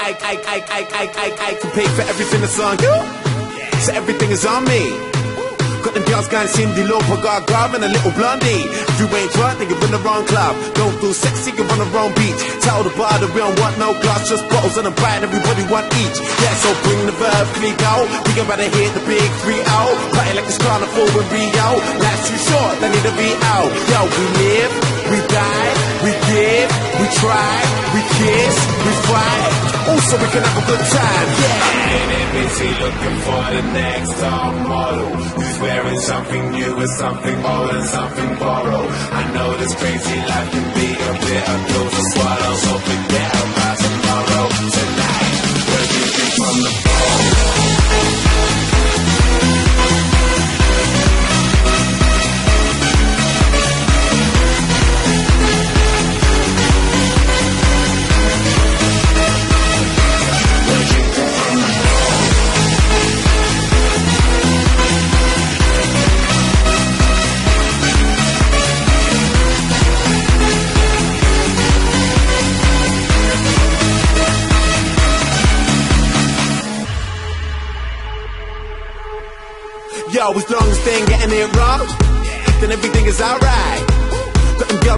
I can pay for everything that's on you, so everything is on me. Got them girls going Cindy Lauper, Gaga, and a little blondie. If you ain't drunk, then you're in the wrong club. Don't feel sexy, you're on the wrong beach. Tell the bar that we don't want no glass, just bottles on the bride, everybody want each. Yeah, so bring the verb, we go. We can rather hit the big 3-0. Party like it's carnival in Rio. Life's too short, they need to be out. Yo, we live, we die, we give, we try, we kiss, we fight. Also, we can have a good time, yeah. I'm in busy looking for the next top model who's wearing something new and something old and something borrowed. I know this crazy life can be a bitter pill to swallow, so forget about tomorrow. Tonight, we're music from the floor. Yo, as long as they ain't getting it wrong, then everything is alright. Got them girls